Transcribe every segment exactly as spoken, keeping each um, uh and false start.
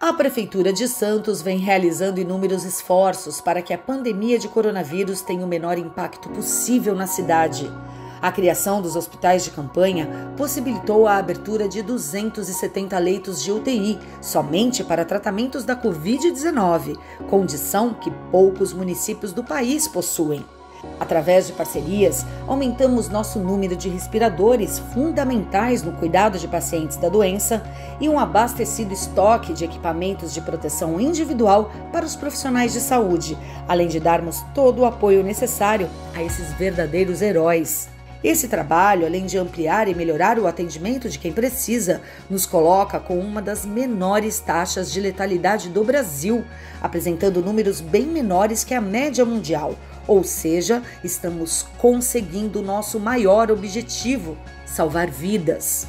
A Prefeitura de Santos vem realizando inúmeros esforços para que a pandemia de coronavírus tenha o menor impacto possível na cidade. A criação dos hospitais de campanha possibilitou a abertura de duzentos e setenta leitos de U T I somente para tratamentos da covid dezenove, condição que poucos municípios do país possuem. Através de parcerias, aumentamos nosso número de respiradores fundamentais no cuidado de pacientes da doença e um abastecido estoque de equipamentos de proteção individual para os profissionais de saúde, além de darmos todo o apoio necessário a esses verdadeiros heróis. Esse trabalho, além de ampliar e melhorar o atendimento de quem precisa, nos coloca com uma das menores taxas de letalidade do Brasil, apresentando números bem menores que a média mundial. Ou seja, estamos conseguindo o nosso maior objetivo: salvar vidas.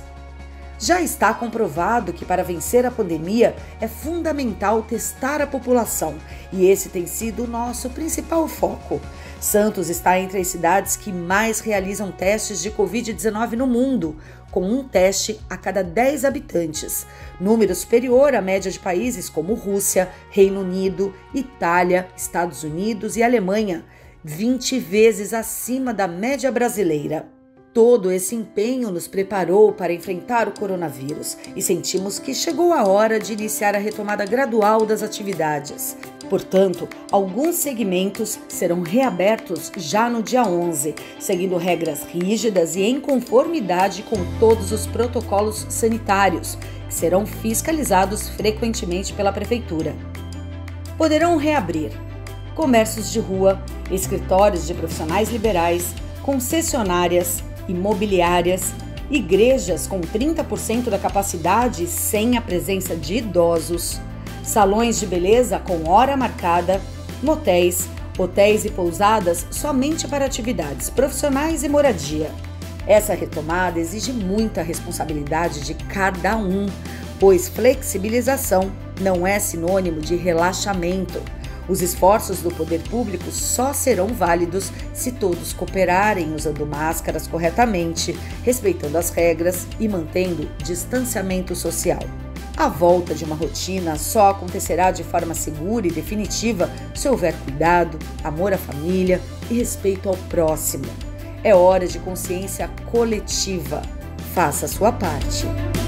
Já está comprovado que para vencer a pandemia é fundamental testar a população, e esse tem sido o nosso principal foco. Santos está entre as cidades que mais realizam testes de covid dezenove no mundo, com um teste a cada dez habitantes, número superior à média de países como Rússia, Reino Unido, Itália, Estados Unidos e Alemanha, vinte vezes acima da média brasileira. Todo esse empenho nos preparou para enfrentar o coronavírus e sentimos que chegou a hora de iniciar a retomada gradual das atividades. Portanto, alguns segmentos serão reabertos já no dia onze, seguindo regras rígidas e em conformidade com todos os protocolos sanitários, que serão fiscalizados frequentemente pela Prefeitura. Poderão reabrir comércios de rua, escritórios de profissionais liberais, concessionárias, imobiliárias, igrejas com trinta por cento da capacidade sem a presença de idosos, salões de beleza com hora marcada, motéis, hotéis e pousadas somente para atividades profissionais e moradia. Essa retomada exige muita responsabilidade de cada um, pois flexibilização não é sinônimo de relaxamento. Os esforços do poder público só serão válidos se todos cooperarem usando máscaras corretamente, respeitando as regras e mantendo distanciamento social. A volta de uma rotina só acontecerá de forma segura e definitiva se houver cuidado, amor à família e respeito ao próximo. É hora de consciência coletiva. Faça a sua parte.